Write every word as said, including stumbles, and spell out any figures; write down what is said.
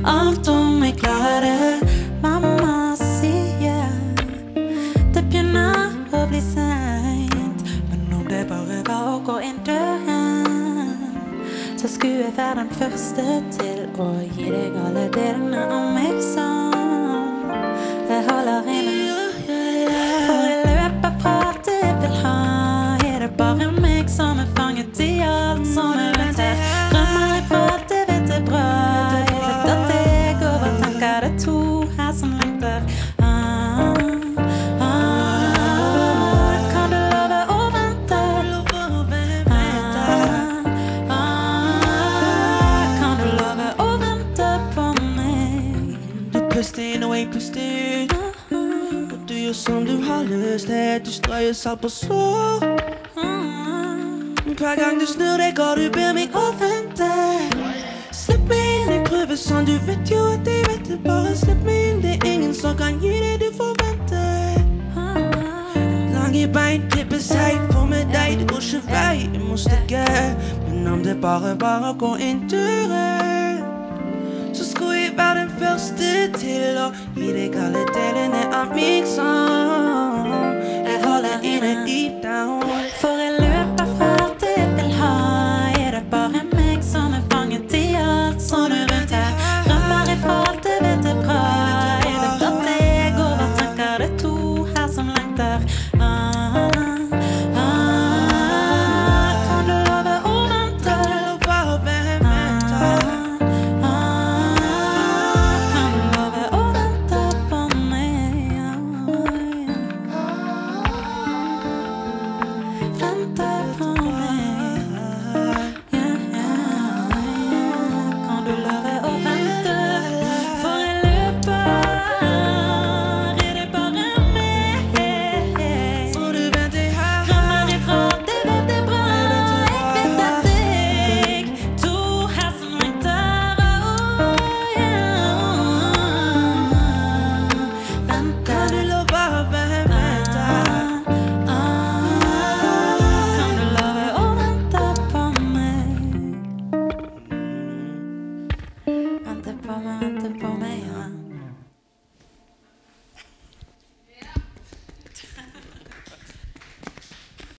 alt om jeg klarer det. Mamma sier det begynner å bli sent, men om det bare var å gå inn døren, så skulle jeg være den første til å gi deg alle delene av meg som jeg holder inne. For jeg løper fra alt jeg vil ha, er det bare meg som er fanget i alt som er rundt her. Rømmer jeg fra alt jeg vet er bra, jeg vet at jeg overtenker det to her som lengter. Ah, ah, kan du love å vente? Ah, ah, kan du love å vente på meg? Du puster inn og jeg puster ut, og du gjør som du har lyst til. Du strøyer salt på sår. Hver gang du snur deg og du ber meg å vente. Slipp meg inn, jeg prøver sånn. Du vet jo at jeg vet det. Bare slipp meg inn, det er ingen som kan gi det du forventer. Lange bein, klippe seg, for med deg det går ikke vei. Jeg må stikke, men om det bare bare går inn døren, så skulle jeg være den første til å gi deg alle delene av meg som jeg holder inne deep down. For jeg løper fra alt jeg vil ha, er det bare meg som er fanget i alt som er rundt her. Rømmer jeg fra alt jeg vet er bra, jeg vet at jeg overtenker det to her som lengter. Ah, ah, kan du love å vente? Kan du love å vente? Ah, ah, kan du love å vente på meg? Vente på meg. Yeah, yeah, yeah. Kan du love å vente? For jeg løper, er det bare meg? Og du venter her. Rømmer ifra, det vet jeg bra. Jeg vet at jeg to her som lengter. Oh, yeah. Vente. Kan du love å vente? Kan du love å vente på meg? Vente på meg, vente på